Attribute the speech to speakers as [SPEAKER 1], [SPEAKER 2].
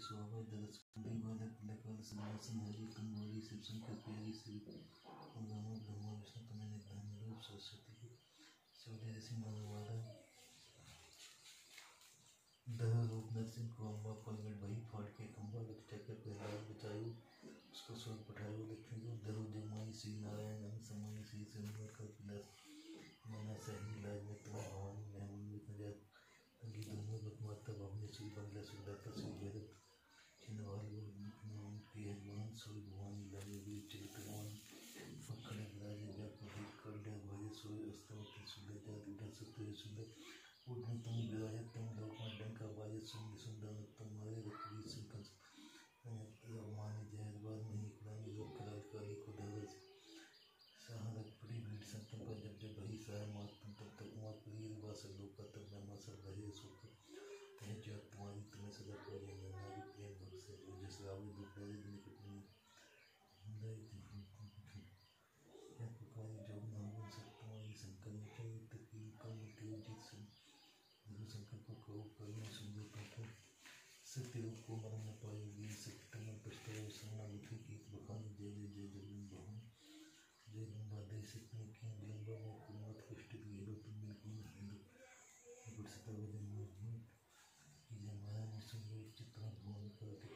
[SPEAKER 1] शोभा दरस कुंडी वाले लकल सिंहासन हरी तुम मोरी शिव शंकर प्यारी श्री ब्रह्मा ब्रह्मा विष्णु तुम्हें निधान रूप सरस्वती की शौर्य ऋषि मनवाड़ा दह रूप नरसिंह को अम्बा पलगट भई फाड़ के खंबा लख चक्कर पहलाओ बचायो उसको स्वर्ग पठायो लक्ष्मी को धरो जमाई श्री नारायण अंग समय श्री सिंह का पिलास मना सही लाज में तुम्हें भवानी महमूद में नजात तंगी दोनों बकमाता भवने श्री बंगला सुदाता श्री भैरव छिंदवाल के हनुमान सोई भवानी लागे वीर चरित्रवान फक्कड़े विराजे व्याप भेद कल्य भय सोई अस्तवती सुंदर जाति उधर सत्य सुंदर उठने तुम विराजत तुम लोक में डंका बाजे सुंदर सुंदर तुम्हारे रखवी संकल्प मानी जहरबार नहीं कुरानी लोक कराल काली को दरस सहारक पड़ी भीड़ संतन पर जब जब भई सहाय मात तुम तब तक मात प्रिय वासल लोक का तब ब्रह्मा सब रहे सुख तह जो तुम्हारी तुम्हें सदा पूजे नारी प्रेम भक्ति जो जिस रावण दुपहरे दिन कितनी हृदय या पुकारी जो नाम सब तुम्हारी शंकर में कई तकी कम के जीत सुन गुरु शंकर को कहो करुणा सुंदर पंथ सत्य रूप को मरण न पायोगी सत्य तमन पछताओ शरणागति की बखान जय जय जय जगन बहु जय लंबा दे सत्य की लंबा वो कुमार कष्ट की हेरो तुम बिल्कुल हिंदू गुरु सत्य वजन की जय माया में सुंदर चित्रण भुवन का